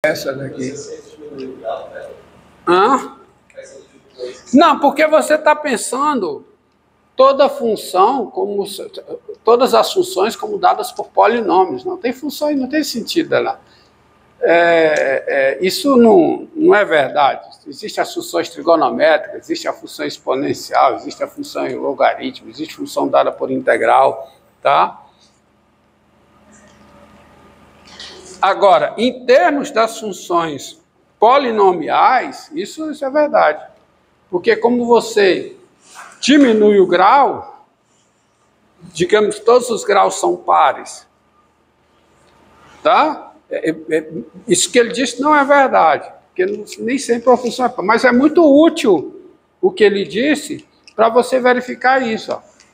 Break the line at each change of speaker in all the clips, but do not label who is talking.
Essa daqui. Hã? Não, porque você está pensando toda função, como todas as funções como dadas por polinômios. Não tem função e não tem sentido lá. Isso não é verdade. Existem as funções trigonométricas, existe a função exponencial, existe a função em logaritmo, existe a função dada por integral, tá? Agora, em termos das funções polinomiais, isso é verdade. Porque como você diminui o grau, digamos, todos os graus são pares, tá? Isso que ele disse não é verdade, porque nem sempre a função é par, mas é muito útil o que ele disse para você verificar isso.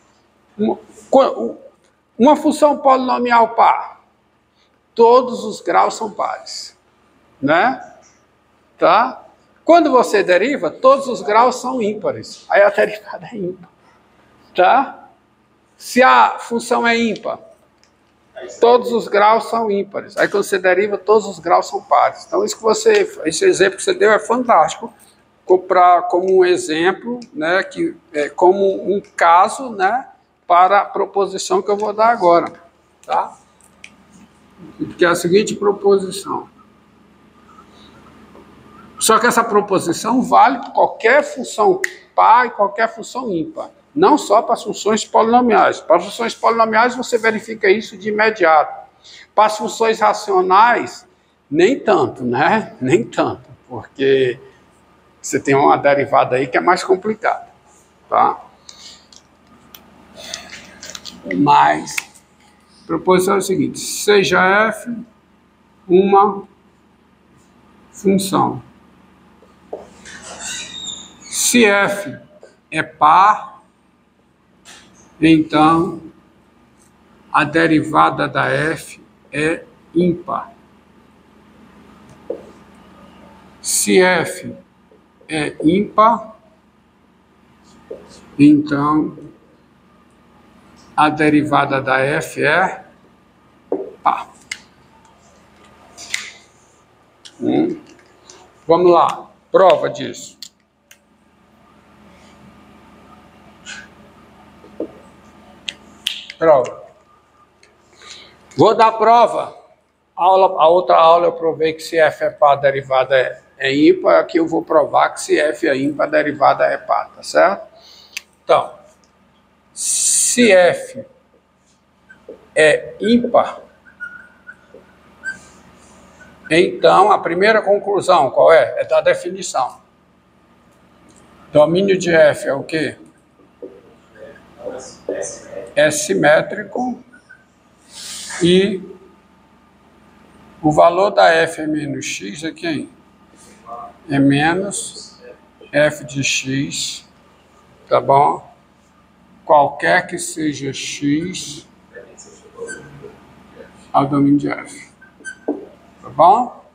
Ó. Uma função polinomial par, todos os graus são pares, né? Tá? Quando você deriva, todos os graus são ímpares, aí a derivada é ímpar, tá? Se a função é ímpar, todos os graus são ímpares. Aí quando você deriva, todos os graus são pares. Então esse exemplo que você deu é fantástico, como um exemplo, né, como um caso, né, para a proposição que eu vou dar agora, tá? Que é a seguinte proposição. Só que essa proposição vale para qualquer função par e qualquer função ímpar. Não só para as funções polinomiais. Para as funções polinomiais você verifica isso de imediato. Para as funções racionais, nem tanto, né? Nem tanto, porque você tem uma derivada aí que é mais complicada, tá? Mas a proposição é a seguinte: seja f uma função. Se f é par, então a derivada da f é ímpar. Se f é ímpar, então a derivada da f é par. Vamos lá, prova disso. Prova. Vou dar prova. A outra aula eu provei que se f é par, a derivada é ímpar. Aqui eu vou provar que se f é ímpar, a derivada é par, tá certo? Então, se f é ímpar, então a primeira conclusão qual é? É da definição. Domínio de f é o quê? É simétrico e o valor da f é menos x aqui é menos f de x, tá bom? Qualquer que seja x ao domínio de f, tá bom?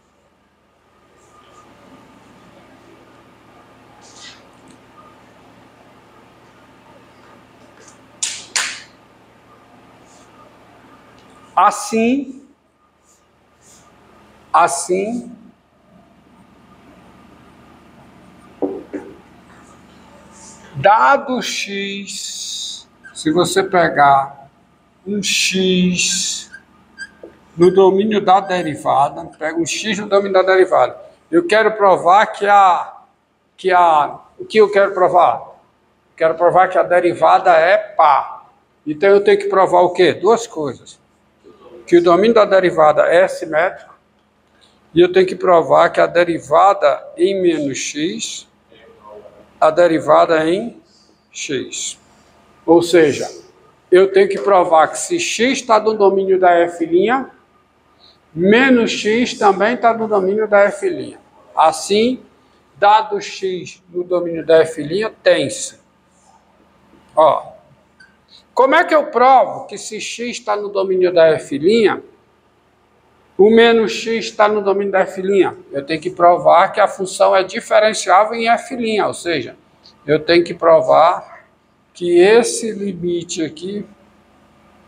Assim, dado x, se você pegar um x no domínio da derivada, pega um x no domínio da derivada, eu quero provar o que eu quero provar? Quero provar que a derivada é par. Então eu tenho que provar o quê? Duas coisas. Que o domínio da derivada é simétrico e eu tenho que provar que a derivada em menos x, a derivada em x. Ou seja, eu tenho que provar que se x está no domínio da f', menos x também está no domínio da f'. Assim, dado x no domínio da f', tem-se. Ó, como é que eu provo que se x está no domínio da f', o menos x está no domínio da f'? Eu tenho que provar que a função é diferenciável em f', ou seja, eu tenho que provar que esse limite aqui,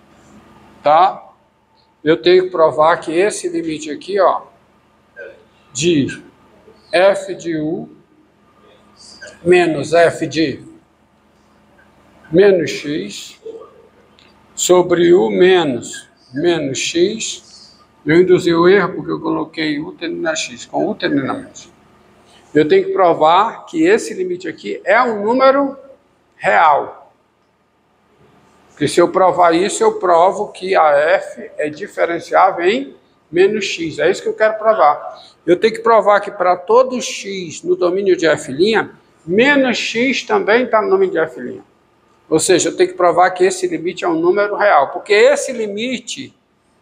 tá? Eu tenho que provar que esse limite aqui, ó, de f de u menos f de menos x sobre u menos x. Eu induzi o erro porque eu coloquei u tendendo a x, com u tendendo a menos. Eu tenho que provar que esse limite aqui é um número real. Porque se eu provar isso, eu provo que a f é diferenciável em menos x. É isso que eu quero provar. Eu tenho que provar que para todo x no domínio de f', menos x também está no domínio de f'. Ou seja, eu tenho que provar que esse limite é um número real. Porque esse limite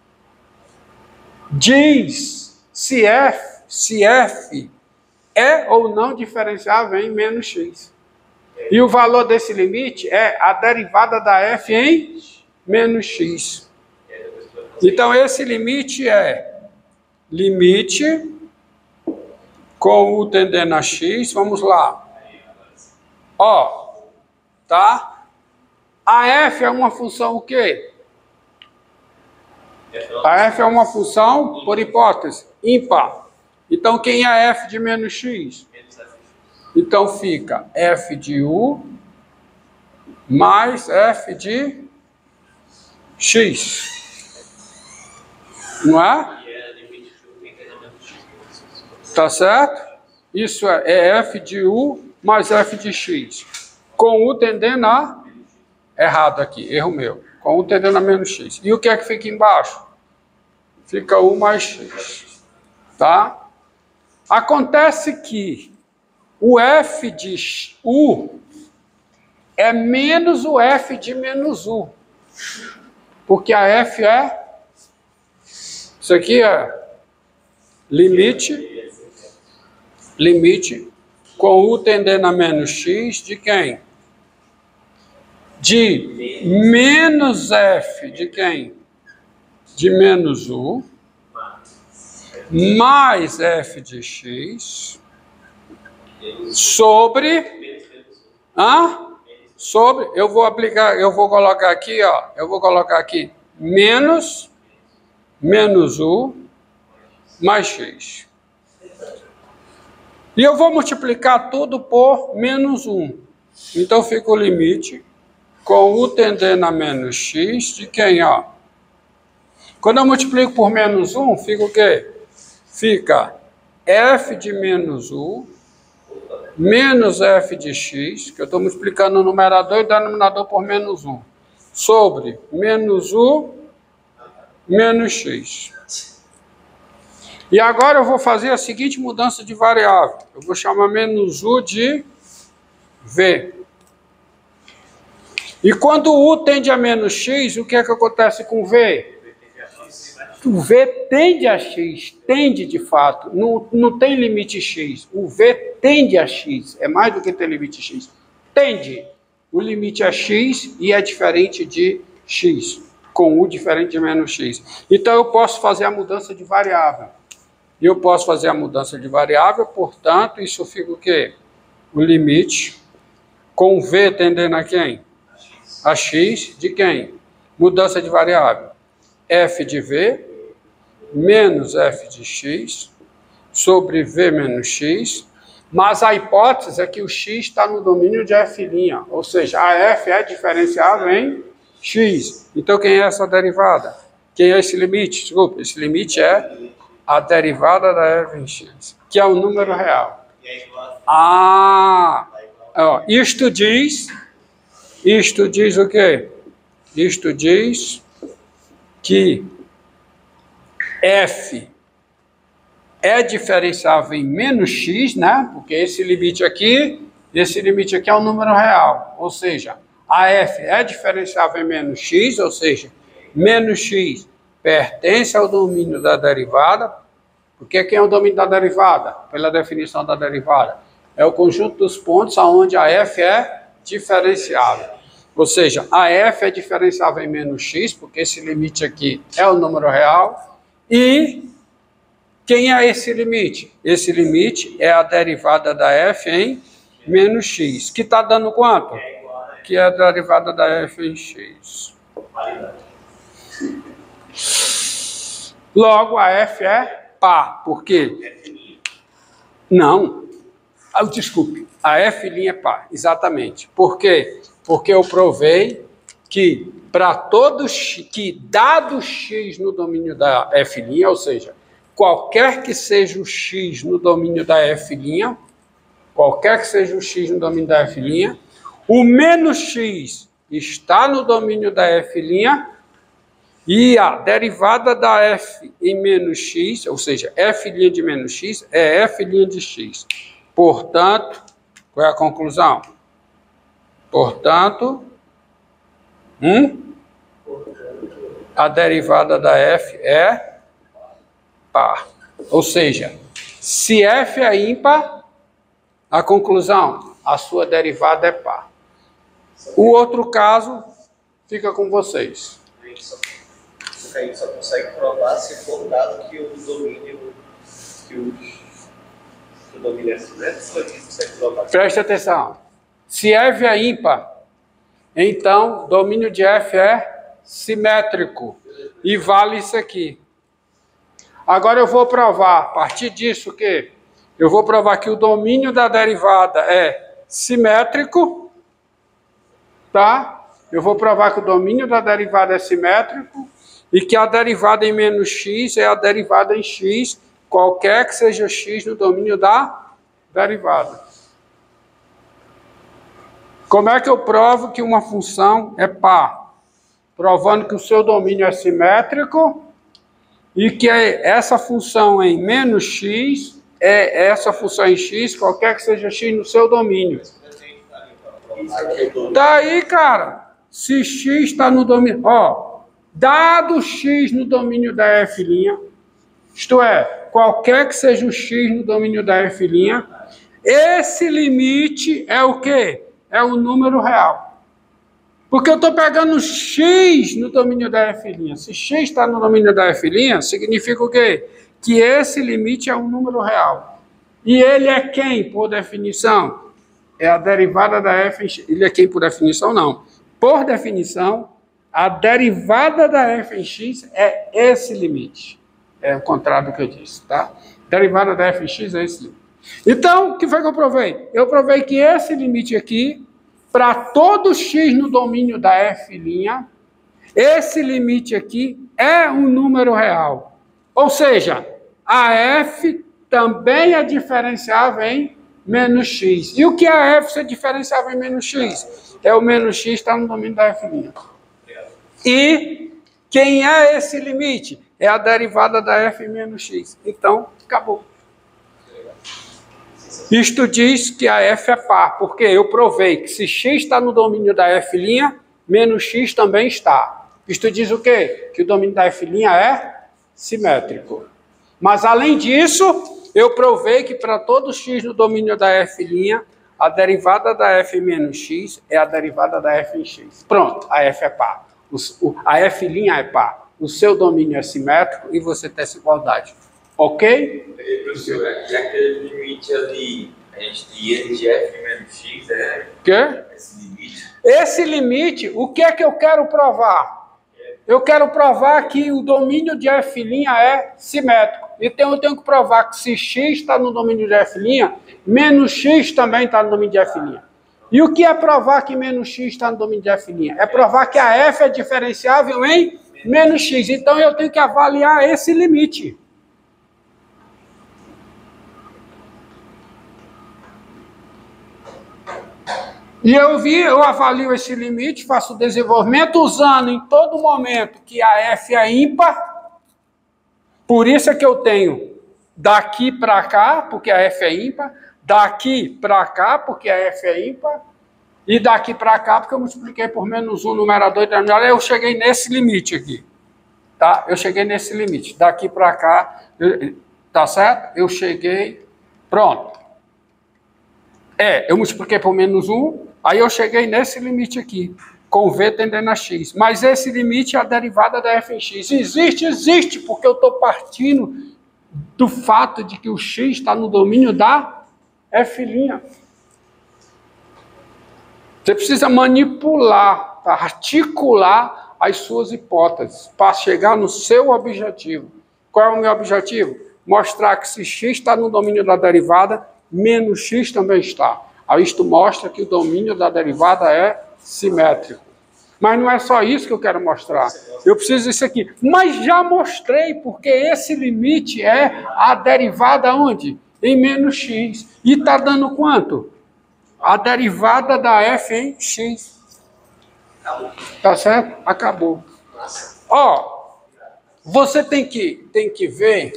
diz se f é ou não diferenciável em menos x. E o valor desse limite é a derivada da f em menos x. Então, esse limite é limite com u tendendo a x. Vamos lá. Ó, tá? A f é uma função o quê? A f é uma função, por hipótese, ímpar. Então, quem é f de menos x? Então, fica f de u mais f de x. Não é? Tá certo? Isso é f de u mais f de x. Com u tendendo a... Errado aqui, erro meu. Com u tendendo a menos x. E o que é que fica embaixo? Fica u mais x. Tá? Acontece que o f de u é menos o f de menos u. Porque a f é... Isso aqui é limite com u tendendo a menos x de quem? De menos f de quem? De menos u mais f de x sobre eu vou colocar aqui, ó, eu vou colocar aqui menos u mais x. E eu vou multiplicar tudo por menos 1. Então fica o limite com u tendendo a menos x de quem, ó? Quando eu multiplico por menos 1, fica o quê? Fica f de menos u menos f de x, que eu estou multiplicando o numerador e o denominador por menos 1, sobre menos u menos x. E agora eu vou fazer a seguinte mudança de variável. Eu vou chamar menos u de v. E quando u tende a menos x, o que é que acontece com v? O v tende a x, tende de fato, não tem limite x. O v tende a x, é mais do que ter limite x. Tende. O limite é x e é diferente de x, com u diferente de menos x. Então eu posso fazer a mudança de variável. E eu posso fazer a mudança de variável, portanto, isso fica o quê? O limite com v tendendo a quem? A x de quem? Mudança de variável. F de v menos f de x sobre v menos x, mas a hipótese é que o x está no domínio de f', ou seja, a f é diferenciável em x. Então, quem é essa derivada? Quem é esse limite? Desculpa, esse limite é a derivada da f em x, que é um número real. Ó, isto diz o quê? Isto diz que f é diferenciável em menos x, né? Porque esse limite aqui é um número real. Ou seja, a f é diferenciável em menos x, ou seja, menos x pertence ao domínio da derivada. Porque quem é o domínio da derivada? Pela definição da derivada. É o conjunto dos pontos onde a f é diferenciável. Ou seja, a f é diferenciável em menos x, porque esse limite aqui é o número real. E quem é esse limite? Esse limite é a derivada da f em menos x. Que está dando quanto? Que é a derivada da f em x. Logo, a f é par. Por quê? Não. Desculpe, a F' é par, exatamente. Por quê? Porque eu provei que para todos que dado x no domínio da F', ou seja, qualquer que seja o x no domínio da F', qualquer que seja o x no domínio da F', o menos x está no domínio da F', e a derivada da f em menos x, ou seja, f' de menos x, é f' de x. Portanto, qual é a conclusão? Portanto, a derivada da f é par. Ou seja, se f é ímpar, a conclusão, a sua derivada é par. O outro caso fica com vocês.
A gente só consegue provar se for dado que o domínio é simétrico, a gente consegue provar.
Preste atenção. Se f é ímpar, então domínio de f é simétrico. E vale isso aqui. Agora eu vou provar, a partir disso, que eu vou provar que o domínio da derivada é simétrico, tá? Eu vou provar que o domínio da derivada é simétrico e que a derivada em menos x é a derivada em x, qualquer que seja x no domínio da derivada. Como é que eu provo que uma função é par? Provando que o seu domínio é simétrico e que essa função em menos x é essa função em x, qualquer que seja x no seu domínio. Daí, cara, se x está no domínio... dado x no domínio da F', isto é, qualquer que seja o x no domínio da F', esse limite é o quê? É o número real. Porque eu estou pegando x no domínio da F'. Se x está no domínio da F', significa o quê? Que esse limite é um número real. E ele é quem, por definição? É a derivada da F em x. Ele é quem, por definição? Não. Por definição, a derivada da f em x é esse limite. É o contrário do que eu disse, tá? Derivada da f em x é esse limite. Então, o que foi que eu provei? Eu provei que esse limite aqui, para todo x no domínio da f', esse limite aqui é um número real. Ou seja, a f também é diferenciável em menos x. E o que é a f ser diferenciável em menos x? É o menos x está no domínio da f'. E quem é esse limite? É a derivada da f menos x. Então, acabou. Isto diz que a f é par, porque eu provei que se x está no domínio da f', menos x também está. Isto diz o quê? Que o domínio da f' é simétrico. Mas, além disso, eu provei que para todo x no domínio da f', a derivada da f menos x é a derivada da f em x. Pronto, a f é par. A f' é par. O seu domínio é simétrico e você tem essa igualdade. Ok?
Professor, e aquele limite ali, a gente tem de f menos x,
Quê?
Esse limite?
Esse limite, o que é que eu quero provar? Eu quero provar que o domínio de f' é simétrico. Então eu tenho que provar que se x está no domínio de f', menos x também está no domínio de f'. E o que é provar que menos x está no domínio de f'? É provar que a f é diferenciável em menos x. Então eu tenho que avaliar esse limite. E eu avalio esse limite, faço o desenvolvimento usando em todo momento que a f é ímpar. Por isso é que eu tenho daqui para cá, porque a f é ímpar, daqui para cá, porque a f é ímpar, e daqui para cá, porque eu multipliquei por menos 1 numerador e denominador, eu cheguei nesse limite aqui. Tá? Eu cheguei nesse limite. Daqui para cá, tá certo? Eu cheguei, pronto. Eu multipliquei por menos 1, aí eu cheguei nesse limite aqui, com v tendendo a x. Mas esse limite é a derivada da f em x. Existe, porque eu estou partindo do fato de que o x está no domínio da f'. Você precisa manipular, tá? Articular as suas hipóteses para chegar no seu objetivo. Qual é o meu objetivo? mostrar que se x está no domínio da derivada, menos x também está. Aí isto mostra que o domínio da derivada é simétrico. Mas não é só isso que eu quero mostrar. Eu preciso disso aqui. Mas já mostrei, porque esse limite é a derivada onde? Em menos x. E está dando quanto? A derivada da f em x. Tá certo? Acabou. Ó, você tem que ver.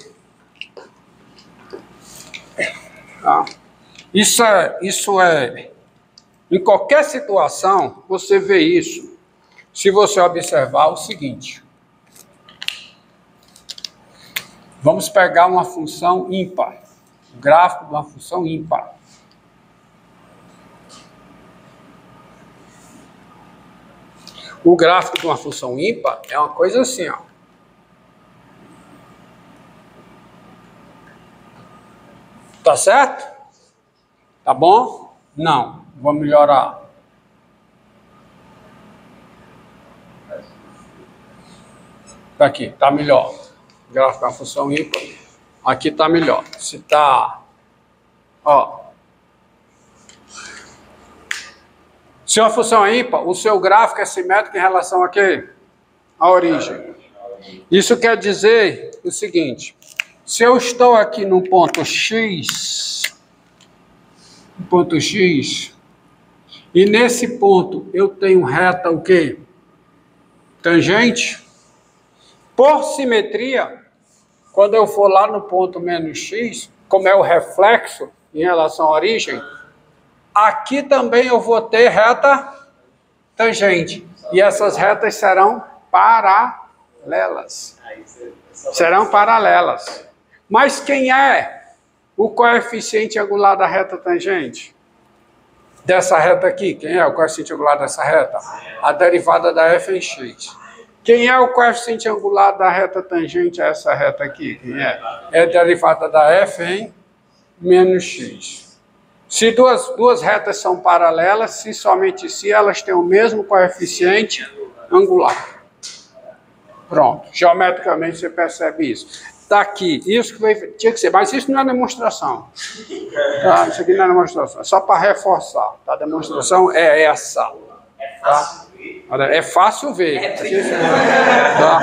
Tá? Isso é. Em qualquer situação, você vê isso. Se você observar o seguinte. Vamos pegar uma função ímpar. O gráfico de uma função ímpar. O gráfico de uma função ímpar é uma coisa assim, ó. Tá certo? Tá bom? Não. Vou melhorar. Tá aqui, tá melhor. O gráfico de uma função ímpar. Aqui tá melhor. Se tá... Ó. Se uma função é ímpar, o seu gráfico é simétrico em relação a quê? A origem. Isso quer dizer o seguinte. Se eu estou aqui no ponto X, e nesse ponto eu tenho reta o quê? Tangente. Por simetria, quando eu for lá no ponto menos x, como é o reflexo em relação à origem, aqui também eu vou ter reta tangente. E essas retas serão paralelas. Serão paralelas. Mas quem é o coeficiente angular da reta tangente? Dessa reta aqui, quem é o coeficiente angular dessa reta? A derivada da f em x. Quem é o coeficiente angular da reta tangente a essa reta aqui? Quem é? É a derivada da f em menos x. Se duas retas são paralelas, se somente se elas têm o mesmo coeficiente angular. Pronto. Geometricamente você percebe isso. Está aqui. Isso que tinha que ser. Mas isso não é demonstração. Tá? Isso aqui não é demonstração. É só para reforçar. Tá? A demonstração é essa. Tá? É fácil ver. Tá?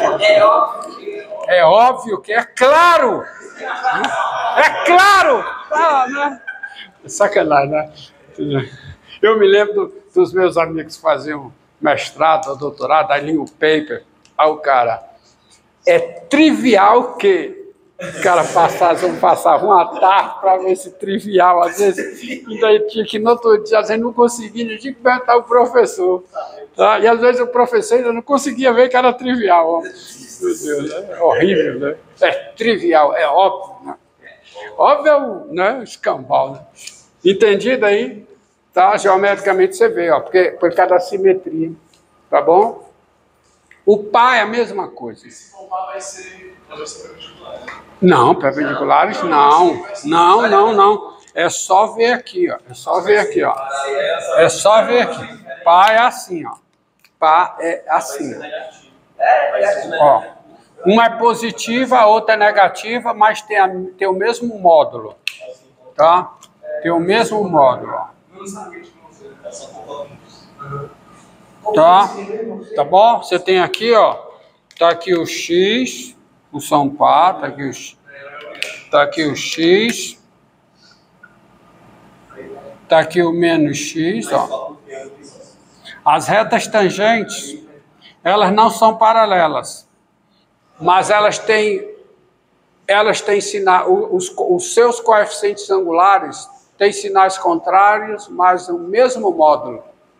É óbvio que é claro. É claro. Tá, né? É sacanagem, né? Eu me lembro dos meus amigos que faziam mestrado ou doutorado, aí liam o paper. Aí o cara, é trivial que o cara passava uma tarde para ver esse trivial, às vezes, e daí tinha que no outro dia, às vezes não conseguia, tinha que perguntar o professor. Tá? E às vezes o professor ainda não conseguia ver que era trivial. Ó. Meu Deus, é horrível, né? É trivial, é óbvio, né? Óbvio é o, né, escambau, né? Entendido aí? Tá? Geometricamente você vê, ó, porque por causa da simetria, tá bom? O pá é a mesma coisa.
Se for pá, vai ser perpendicular.
Não, perpendiculares não. Não. É só ver aqui, ó. É só ver aqui, ó. É só ver aqui. Pá é assim, ó. Pá é assim. Ó. Uma é positiva, a outra é negativa, mas tem o mesmo módulo. Tá? Tem o mesmo módulo, ó. Tá bom? Você tem aqui, ó. Tá aqui o x, o São Pá, tá aqui o x. Tá aqui o menos x, ó. As retas tangentes, elas não são paralelas, mas elas têm sinais, os seus coeficientes angulares têm sinais contrários, mas o mesmo módulo.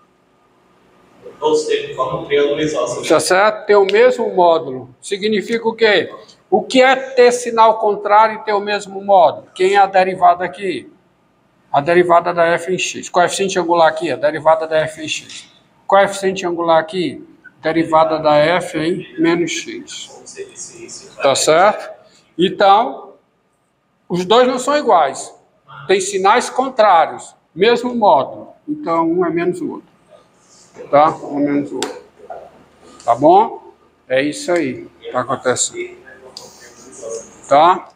Todos têm forma um triângulo isósceles.
Tá certo? Tem o mesmo módulo. Significa o quê? O que é ter sinal contrário e ter o mesmo módulo? Quem é a derivada aqui? A derivada da f em x. Coeficiente angular aqui, a derivada da f em x. Coeficiente angular aqui, derivada da f em menos x. Tá certo? Então, os dois não são iguais. Tem sinais contrários, mesmo módulo. Então, um é menos o outro. Tá? Um é menos o outro. Tá bom? É isso aí que tá acontecendo. Tá?